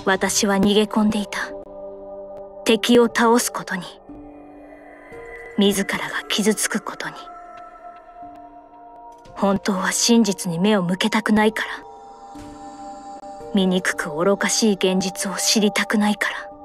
私は逃げ込んでいた。敵を倒すことに、自らが傷つくことに。本当は真実に目を向けたくないから。醜く愚かしい現実を知りたくないから。